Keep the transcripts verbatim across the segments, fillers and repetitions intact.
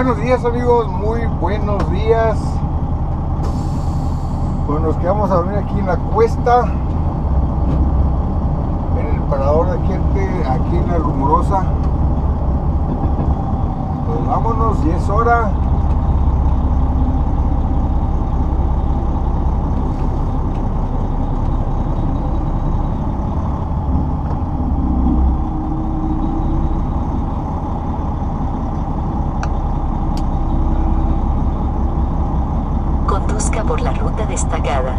Buenos días, amigos, muy buenos días. Pues nos quedamos a dormir aquí en la cuesta, en el parador de gente, aquí en la Rumorosa. Pues vámonos, ya es hora. Conduzca por la ruta destacada.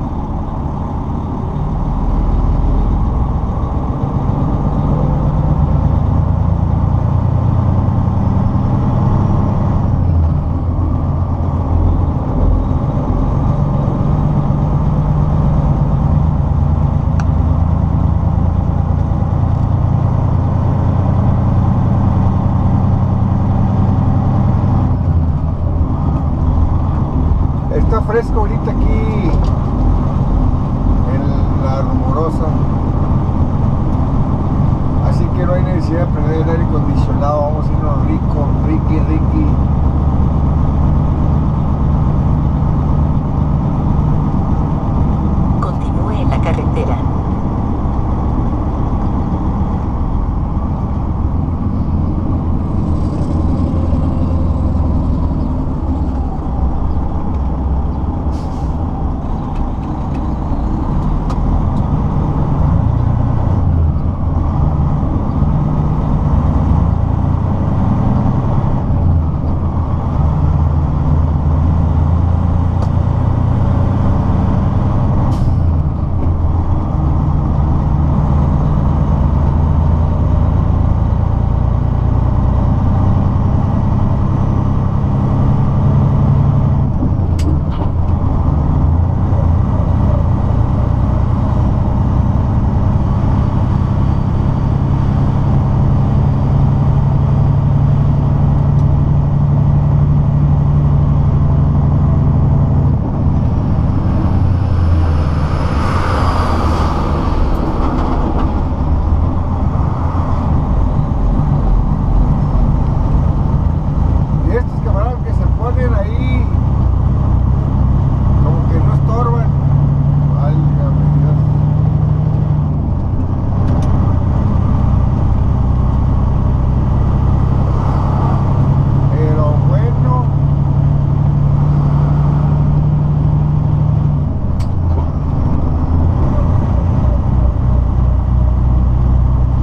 Está fresco ahorita aquí en la Rumorosa, así que no hay necesidad de prender el aire acondicionado. Vamos a irnos rico, riqui, riqui.